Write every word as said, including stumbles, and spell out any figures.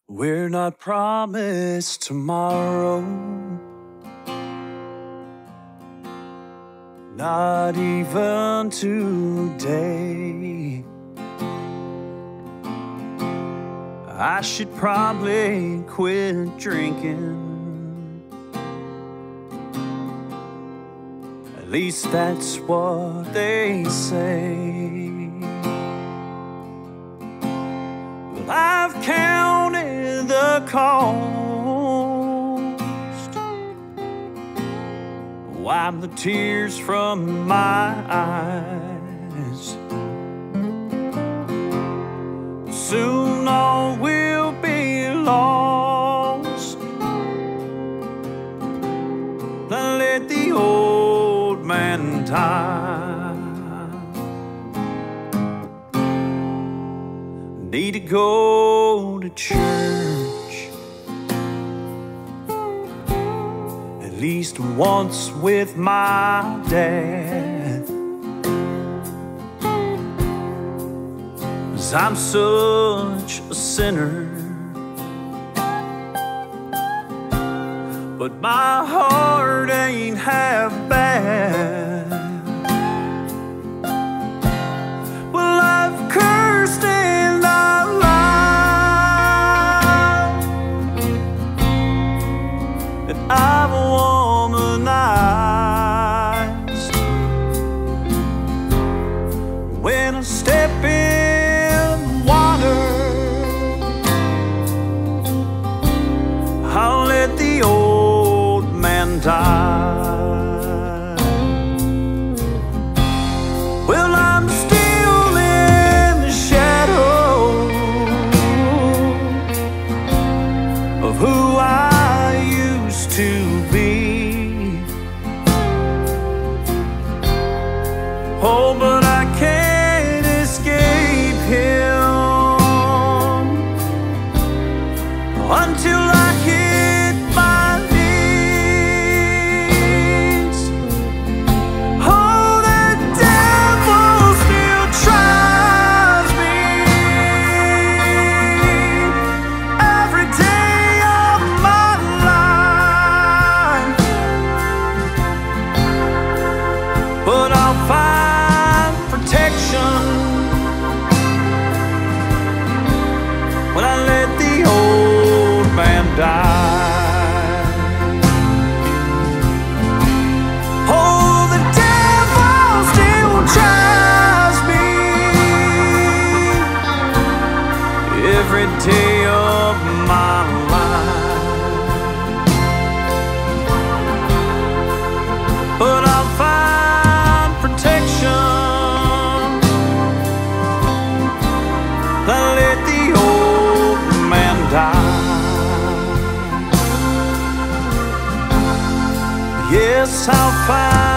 We're not promised tomorrow, not even today. I should probably quit drinking. At least that's what they say. Well, I've counted the cost, wipe the tears from my eyes. Soon all will be lost. Now let the old man die. Need to go to church at least once with my dad, 'cause I'm such a sinner, but my heart ain't half bad. Well, I've cursed and I lied, and I've womanized. When I step in water, I'll let the old man die. Well, I'm still in the shadow of who I used to be. Oh, but I can't escape him until I hit my knees. Oh, the devil still tries me every day of my life, but I'll find protection when I let the old man die. Oh, the devil still tries me every day of my life, but I'll find protection I let the old man die. Yes, I'll find